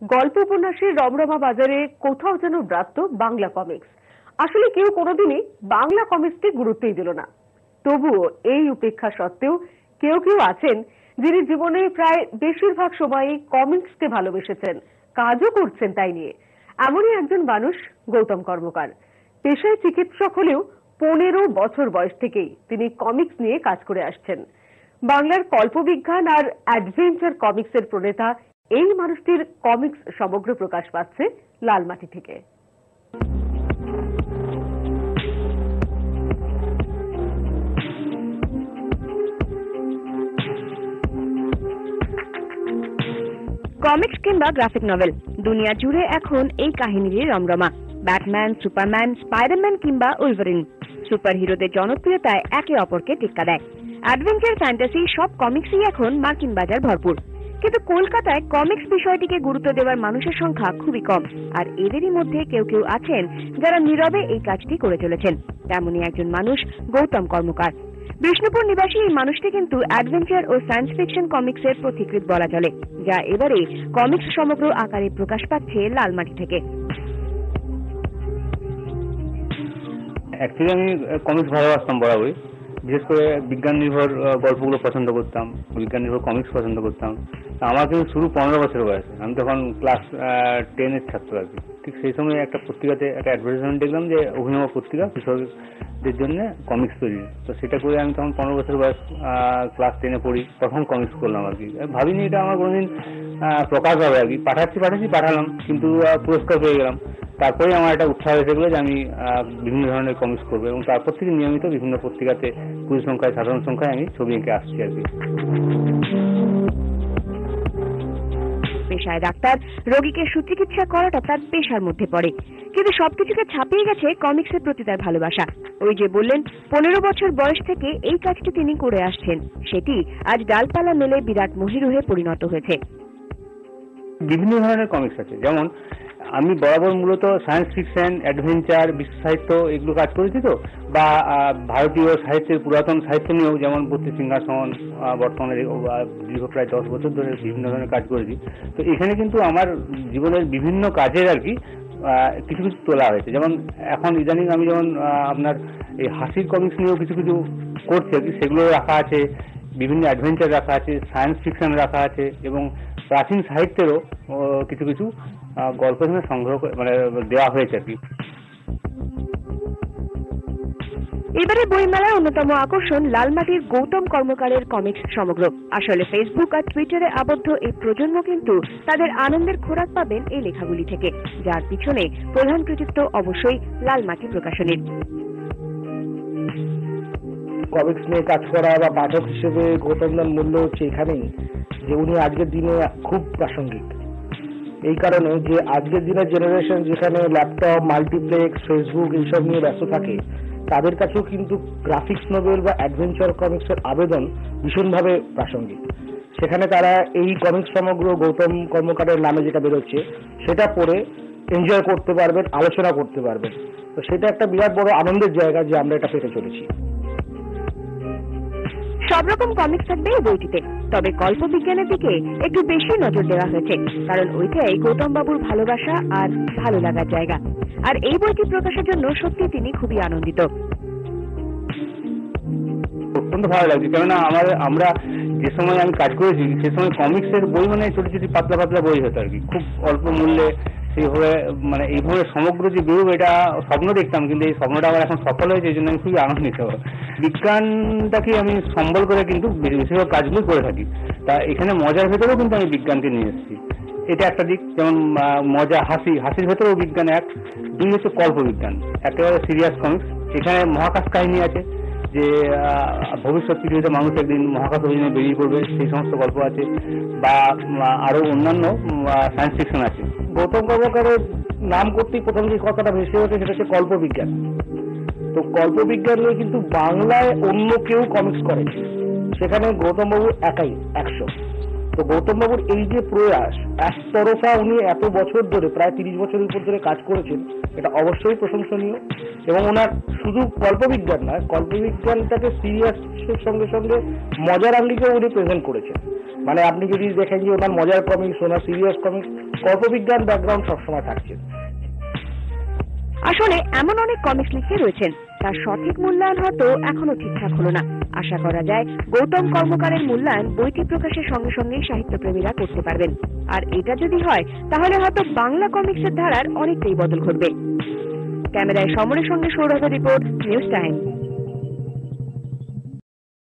গল্প উপন্যাসের রমরমা বাজারে কোথাও যেন ব্রাত্য বাংলা কমিক্স। আসলে কেউ কোনোদিনই বাংলা কমিক্সকে গুরুত্বই দিল না। তবুও এই উপেক্ষা সত্ত্বেও কেউ কেউ আছেন যিনি জীবনে প্রায় বেশিরভাগ সময়ই কমিক্সকে ভালোবেসেছেন, কাজও করছেন তাই নিয়ে। এমনই একজন মানুষ গৌতম কর্মকার। পেশায় চিকিৎসক হলেও 15 বছর বয়স থেকেই তিনি কমিক্স নিয়ে কাজ করে আসছেন। বাংলার কল্পবিজ্ঞান আর অ্যাডভেঞ্চার কমিক্সের প্রণেতা এই মানুষটির কমিক্স সমগ্র প্রকাশ পাচ্ছে লালমাটি থেকে। কমিক্স কিংবা গ্রাফিক নভেল, দুনিয়া জুড়ে এখন এই কাহিনীরই রমরমা। ব্যাটম্যান, সুপারম্যান, স্পাইডারম্যান কিংবা উলভারিন সুপার হিরোদের জনপ্রিয়তায় একে অপরকে টেক্কা দেয়। অ্যাডভেঞ্চার, ফ্যান্টাসি সব কমিক্সই এখন মার্কিন বাজার ভরপুর। কিন্তু কলকাতায় কমিক্স বিষয়টিকে গুরুত্ব দেওয়ার মানুষের সংখ্যা খুবই কম, আর এদেরই মধ্যে কেউ কেউ আছেন যারা নীরবে এই কাজটি করে চলেছেন। তেমনই একজন মানুষ গৌতম কর্মকার। বিষ্ণুপুর নিবাসী এই মানুষটি কিন্তু অ্যাডভেঞ্চার ও সায়েন্স ফিকশন কমিক্সের পথিকৃৎ বলা চলে, যা এবারে কমিক্স সমগ্র আকারে প্রকাশ পাচ্ছে লালমাটি থেকে। অ্যাকচুয়ালি আমি কমিক্স ভালোবাসতাম বরাবরই। বিশেষ করে বিজ্ঞান নির্ভর গল্পগুলো পছন্দ করতাম, বিজ্ঞান নির্ভর কমিক্স পছন্দ করতাম। আমার কিন্তু শুরু 15 বছর বয়সে, আমি তখন ক্লাস 10-এর ছাত্র আর কি। ঠিক সেই সময় একটা পত্রিকাতে একটা অ্যাডভার্টাইজমেন্ট দেখলাম যে অভিনব পত্রিকা কিশোরদের জন্য কমিক্স তৈরি। তো সেটা করে আমি তখন 15 বছর বয়স, ক্লাস 10-এ পড়ি, তখন কমিক্স করলাম আর কি। ভাবিনি এটা আমার কোনোদিন প্রকাশ হবে আর কি। পাঠালাম, কিন্তু পুরস্কার পেয়ে গেলাম। তারপরে আমার একটা উৎসাহ এসে গেলো যে আমি বিভিন্ন ধরনের কমিক্স করবো, এবং তারপর থেকে নিয়মিত বিভিন্ন পত্রিকাতে পরিসংখ্যায়, সাধারণ সংখ্যায় আমি ছবি এঁকে আসছি আর কি। পেশায় ডাক্তার, রোগীকে সুচিকিৎসা করাটা তার পেশার মধ্যে পড়ে, কিন্তু সবকিছুকে ছাপিয়ে গেছে কমিক্সের প্রতি তার ভালোবাসা। ওই যে বললেন 15 বছর বয়স থেকে এই কাজটি তিনি করে আসছেন, সেটি আজ ডালপালা মেলে বিরাট মহিরুহে পরিণত হয়েছে। বিভিন্ন ধরনের কমিক্স আছে, যেমন আমি বরাবর মূলত সায়েন্স ফিকশন, অ্যাডভেঞ্চার, বিশ্ব সাহিত্য এগুলো কাজ করেছি। তো বা ভারতীয় সাহিত্যের পুরাতন সাহিত্য নিয়েও, যেমন বত্তি সিংহাসন, বর্তমানে দীর্ঘ প্রায় 10 বছর ধরে বিভিন্ন ধরনের কাজ করেছি। তো এখানে কিন্তু আমার জীবনের বিভিন্ন কাজের আর কি কিছু কিছু তোলা হয়েছে। যেমন এখন ইদানিং আমি যেমন আপনার এই হাসির কমিক্স নিয়েও কিছু কিছু করছি আর কি, সেগুলো রাখা আছে। বিভিন্ন অ্যাডভেঞ্চার রাখা আছে, সায়েন্স ফিকশন রাখা আছে, এবং প্রাচীন সাহিত্যেরও কিছু কিছু গল্প সংগ্রহ দেওয়া হয়েছে আর কি। এবারে বইমেলার অন্যতম আকর্ষণ লালমাটির গৌতম কর্মকারের কমিক্স সমগ্র। আসলে ফেসবুক আর টুইটারে আবদ্ধ এই প্রজন্ম কিন্তু তাদের আনন্দের খোরাক পাবেন এই লেখাগুলি থেকে, যার পিছনে প্রধান কৃতিত্ব অবশ্যই লালমাটি প্রকাশনীর। কমিক্স নিয়ে কাজ করা বা পাঠক হিসেবে গৌতমদার মূল্য হচ্ছে এখানেই যে উনি আজকের দিনে খুব প্রাসঙ্গিক। এই কারণে যে আজকের দিনের জেনারেশন যেখানে ল্যাপটপ, মাল্টিপ্লেক্স, ফেসবুক এইসব নিয়ে ব্যস্ত থাকে, তাদের কাছেও কিন্তু গ্রাফিক্স নোভেল বা অ্যাডভেঞ্চার কমিক্সের আবেদন ভীষণভাবে প্রাসঙ্গিক। সেখানে তারা এই কমিক্স সমগ্র গৌতম কর্মকারের নামে যেটা বেরোচ্ছে সেটা পড়ে এনজয় করতে পারবেন, আলোচনা করতে পারবেন। তো সেটা একটা বিরাট বড় আনন্দের জায়গা যে আমরা এটা পেতে চলেছি। সব রকম কমিক্স থাকবে এই বইটিতে, তবে কল্পবিজ্ঞানের দিকে একটু বেশি নজর দেওয়া হয়েছে, কারণ ওইটাই গৌতম বাবুর ভালোবাসা আর ভালো লাগার জায়গা। আর এই বইটি প্রকাশের জন্য সত্যি তিনি খুবই আনন্দিত। অত্যন্ত ভালো লাগছে, কেননা আমরা যে সময় আমি কাজ করেছি সে সময় কমিক্সের বই মানে ছোট ছোট পাতলা পাতলা বই হতো আর কি, খুব অল্প মূল্যে। সেইভাবে এইভাবে সমগ্র যে বেরোবে এটা স্বপ্ন দেখতাম, কিন্তু এই স্বপ্নটা আমার এখন সফল হয়েছে, এই জন্য আমি খুবই আনন্দিত। বিজ্ঞানটাকে আমি সম্বল করে কিন্তু বেশিরভাগ কাজগুলো করে থাকি। তা এখানে মজার ভেতরেও কিন্তু আমি বিজ্ঞানকে নিয়ে এসেছি, এটা একটা দিক। যেমন মজা, হাসির ভেতরেও বিজ্ঞান এক। দুই হচ্ছে কল্পবিজ্ঞান, একেবারে সিরিয়াস কমিক্স। এখানে মহাকাশ কাহিনী আছে, যে ভবিষ্যৎ পৃথিবীতে মানুষ একদিন মহাকাশ অভিযানে বেরিয়ে পড়বে, সেই সমস্ত গল্প আছে। বা আরো অন্যান্য সায়েন্স ফিকশন আছে। গৌতম কর্মকারের নাম করতেই প্রথম যে কথাটা ভেসে ওঠে সেটা হচ্ছে কল্পবিজ্ঞান। তো কল্পবিজ্ঞান নিয়ে কিন্তু বাংলায় অন্য কেউ কমিক্স করে, সেখানে গৌতমবাবু একাই 100। তো গৌতমবাবুর এই যে প্রয়াস, একতরফা উনি এত বছর ধরে, প্রায় 30 বছরের উপর ধরে কাজ করেছেন, এটা অবশ্যই প্রশংসনীয়। এবং ওনার শুধু কল্পবিজ্ঞান নয়, কল্পবিজ্ঞানটাকে সিরিয়াসের সঙ্গে সঙ্গে মজার আঙ্গিকেও উনি প্রেজেন্ট করেছেন। মানে আপনি যদি দেখেন যে ওনার মজার কমিক্স, ওনার সিরিয়াস কমিক্স, কল্পবিজ্ঞান ব্যাকগ্রাউন্ড সবসময় থাকছে। আসলে এমন অনেক কমিক্স লিখে রয়েছেন, তার সঠিক মূল্যায়ন হয়তো এখনো ঠিকঠাক হলো না। আশা করা যায় গৌতম কর্মকারের মূল্যায়ন বইটি প্রকাশের সঙ্গে সঙ্গেই সাহিত্যপ্রেমীরা করতে পারবেন। আর এটা যদি হয় তাহলে হয়তো বাংলা কমিক্সের ধারার অনেকটাই বদল ঘটবে। ক্যামেরায় সমরের সঙ্গে সৌরভের রিপোর্ট, নিউজ টাইম।